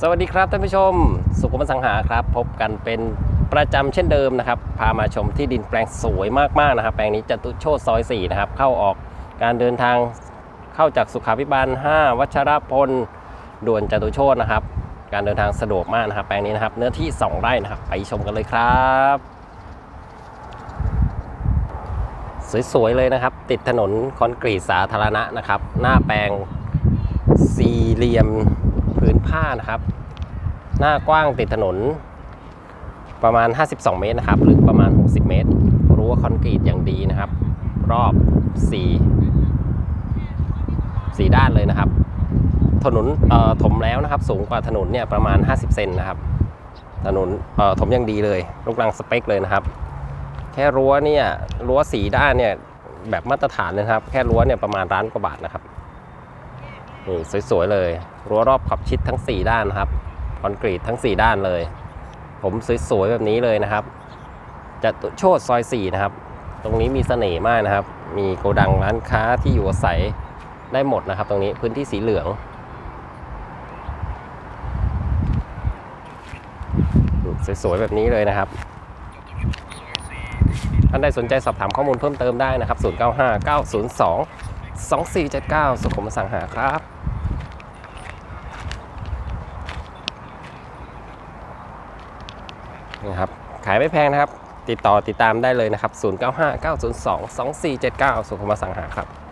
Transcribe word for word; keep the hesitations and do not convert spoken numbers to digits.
สวัสดีครับท่านผู้ชมสุขุมสังหาครับพบกันเป็นประจำเช่นเดิมนะครับพามาชมที่ดินแปลงสวยมากๆนะครับแปลงนี้จตุโชติซอยสี่นะครับเข้าออกการเดินทางเข้าจากสุขาภิบาลห้าวัชรพลด่วนจตุโชตินะครับการเดินทางสะดวกมากนะครับแปลงนี้นะครับเนื้อที่สองไร่นะครับไปชมกันเลยครับสวยๆเลยนะครับติดถนนคอนกรีตสาธารณะนะครับหน้าแปลงสี่เหลี่ยมพื้นผ้านะครับหน้ากว้างติดถนนประมาณห้าสิบสองเมตรนะครับหรือประมาณหกสิบเมตรรั้วคอนกรีตอย่างดีนะครับรอบสี่สี่ด้านเลยนะครับถนนเอ่อถมแล้วนะครับสูงกว่าถนนเนี่ยประมาณห้าสิบเซนนะครับถนนเอ่อถมอย่างดีเลยลูกรังสเปคเลยนะครับแค่รั้วเนี่ยรั้วสี่ด้านเนี่ยแบบมาตรฐานนะครับแค่รั้วเนี่ยประมาณล้านกว่าบาทนะครับนี่สวยๆเลยรั้วรอบขอบชิดทั้งสี่ด้านนะครับคอนกรีตทั้งสี่ด้านเลยผมสวยๆแบบนี้เลยนะครับจตุโชติซอยสี่นะครับตรงนี้มีเสน่ห์มากนะครับมีโกดังร้านค้าที่อยู่อาศัยได้หมดนะครับตรงนี้พื้นที่สีเหลืองสวยๆแบบนี้เลยนะครับท่านใดสนใจสอบถามข้อมูลเพิ่มเติมได้นะครับศูนย์ เก้า ห้า เก้า ศูนย์ สอง สอง สี่ เจ็ด เก้าสุขุมอสังหาครับนะครับขายไม่แพงนะครับติดต่อติดตามได้เลยนะครับศูนย์ เก้า ห้า เก้า ศูนย์ สอง สอง สี่ เจ็ด เก้าสุขุมอสังหาครับ